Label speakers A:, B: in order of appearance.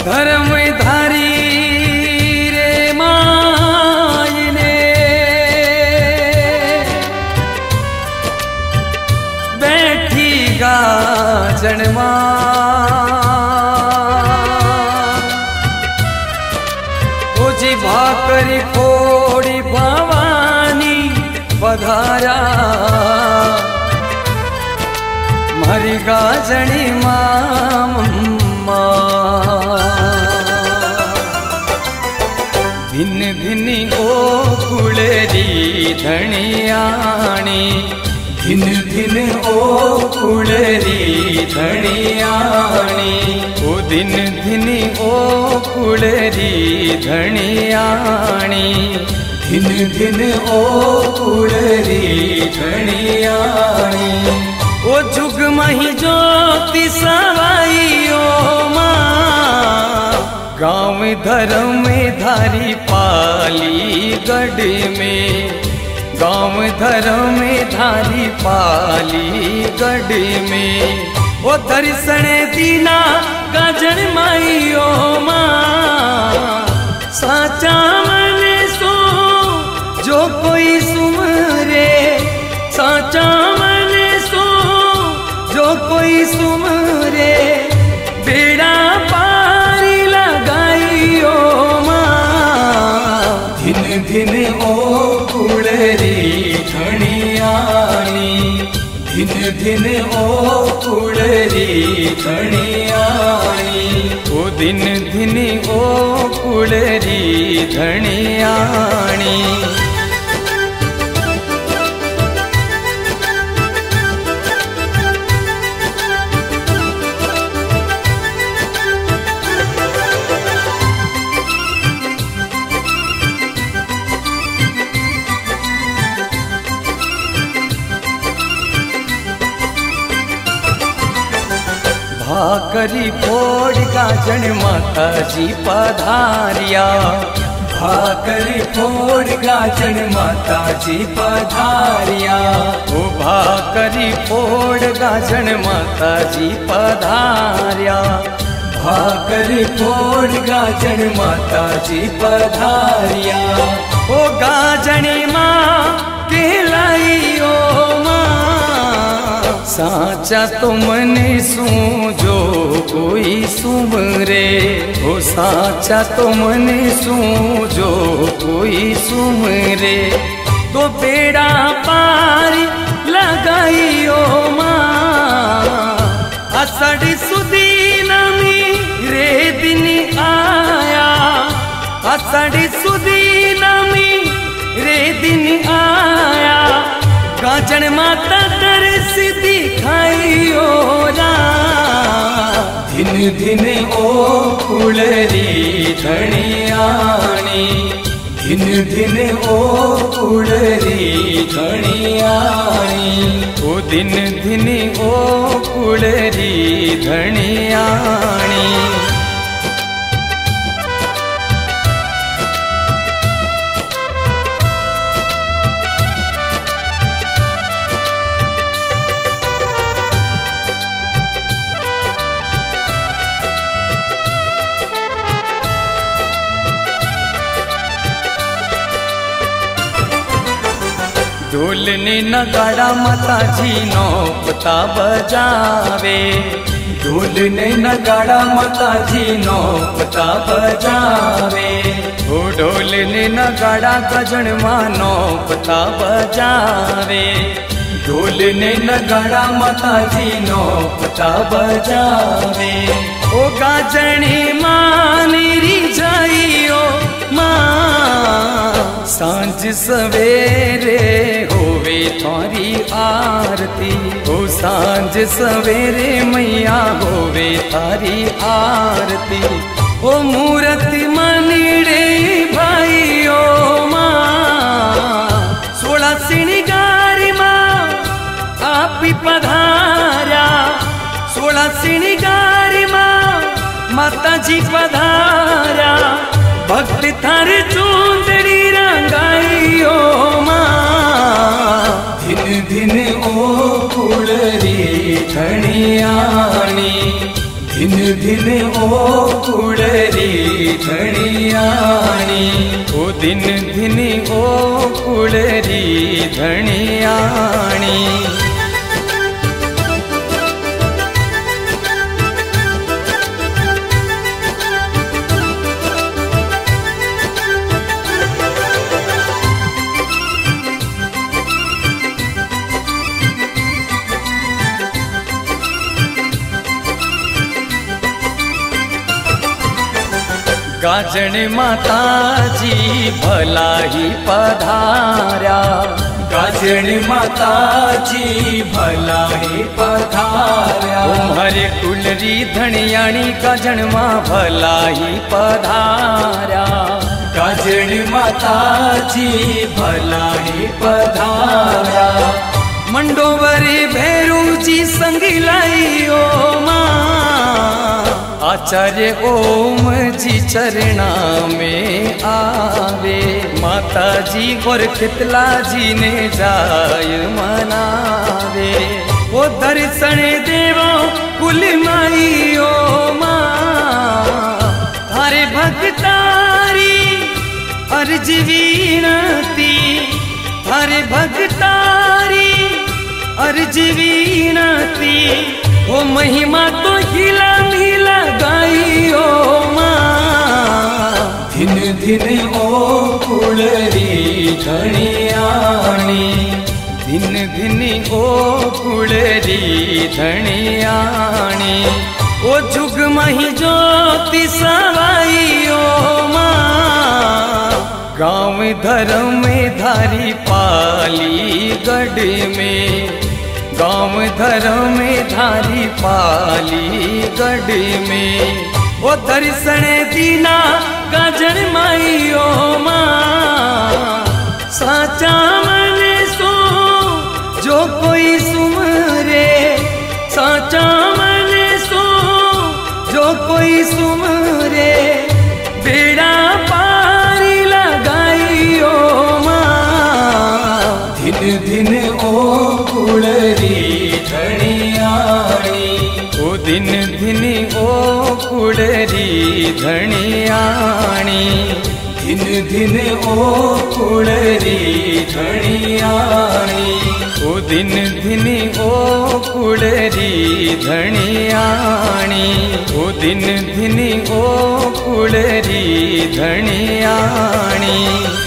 A: धर्म धारी रे मायने बैठी गाजन ओजी भाकरी फोड़ी भवानी पधारा मारी गाजणी मामा भिन भिनी ओ कुळरी धणियाणी भिन भिन ओ कुळरी धणियाणी ओ दिन भिनी ओ कुळरी धणियाणी भिन भिन ओ कुळरी धणियाणी ओ जुग मही ज्योति सवाई ओ गाँव धर्म धारी पाली गढ़ में गाँव धर्म धारी पाली गढ़ में वो दर्शन दीना गाजन माई ओ साचा मन सो जो कोई सुमरे साचा मन सो जो कोई सुमरे बेड़ा पारी लगाई ओ धिन धिन ओ कुळरी धणियाणी धिन धिन ओ कुळरी धणियाणी ओ दिन धिन ओ कुळरी धणियाणी भाकरी फोड़ गाजन माता जी पधारिया भाकरी फोड़ गाजन माता जी पधारिया ओ भाकरी फोड़ गाजन माता जी पधारिया भाकरी फोड़ गाजन माता जी पधारिया ओ गाजनी माँ कहलाई ओ साचा तो मन सू जो कोई सुमरे ओ साचा तो मन सू जो कोई सुमरे तो बेड़ा पारी लगाई ओ असड़ी सुदी नमी रे दिन आया असड़ी सुदी नमी रे दिन आया गाजन माता दर्श दिखाई ओ धिन धिन ओ कुळरी धणियाणी धिन धिन ओ कुळरी धणियाणी ओ दिन धिन ओ कुळरी धणियाणी ढोल ने नगाड़ा माता जी नो पता बजावे ढोल ने नगाड़ा माता जी नो पता बजावे ओ ढोल ने नगाड़ा गजन मानो पता बजावे ढोल ने नगाड़ा माता जी नो पता बजावे ओ गाजनी मानी जाई ओ सांझ सवेरे होवे थारी आरती ओ सांझ सवेरे मैया होवे थारी आरती ओ मूर्ति मनीड़े भाई ओ सोला सिणगारी आप पधारा सोला सिणगारी माता जी पधारा भक्त थार चूंदड़ी रंगाई ओ धिन धिन ओ कुळरी धणियाणी धिन दिन ओ कुड़री धनियाणी, ओ दिन दिन ओ कुड़री धनियाणी। गाजण माता जी भला ही पधार्या, गाजण माता जी भला ही पधार्या। हरे कुलरी धनियाणी गाजण मां भला ही पधार्या, गाजण माता जी भला ही पधार्या। मंडोवरी भैरू जी संगी लाई ओ मां, आचार्य ओम जी चरणा में आवे। माता जी और कितला जी ने जाय मनावे। वो दर्शन देवो कुल माई ओ मां, थारे भक्तारी अर्ज विनती, थारे भक्तारी अर्ज विनती। ओ महिमा तो हिला मिला गाई ओ मां, दिन दिन ओ कुड़री धनियाणी, दिन दिन ओ कुड़री धनियाणी। ओ जुग मही ज्योति सवाई ओ मां, गाँव धर्म में धारी पाली गढ़ में, गाँव धर्म में धारी पाली गढ़ में। ओ दर्शन दीना गाजण माई ओ मां, साचा मन सो जो कोई सुमरे, साचा मन सो जो कोई सुमरे। बेड़ा पारी लगाई ओ मां, दिन दिन ओ कुड़री धनियाणी, ओ दिन दिन ओ कुड़री धनियाणी, दिन दिन ओ कुड़री धनियाणी, ओ दिन दिन ओ कुड़री धनियाणी, ओ दिन दिन ओ कुड़री धनियाणी।